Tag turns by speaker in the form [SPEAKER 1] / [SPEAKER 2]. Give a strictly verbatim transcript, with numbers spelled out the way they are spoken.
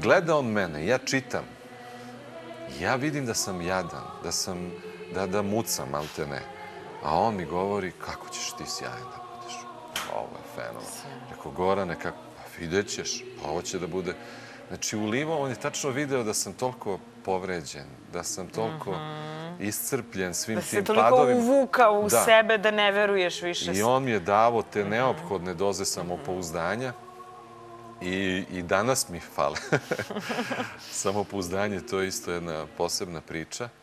[SPEAKER 1] gleda on mene, ja čitam. Ja vidim da sam jadan, da sam, da, da mucam, malte ne. A on mi govori, kako ćeš ti sjajan da budeš. Ovo je fenomen. Rekao, Gorane, kako, pa vidjet ćeš, pa ovo će da bude. Znači, ulivao, on je tačno video da sam toliko povređen, da sam toliko iscrpljen svim tim padovima.
[SPEAKER 2] Da se toliko uvukao u sebe da ne veruješ više.
[SPEAKER 1] I on mi je davo te neophodne doze samopouzdanja i, i danas mi fale. Samopouzdanje, to je isto jedna posebna priča.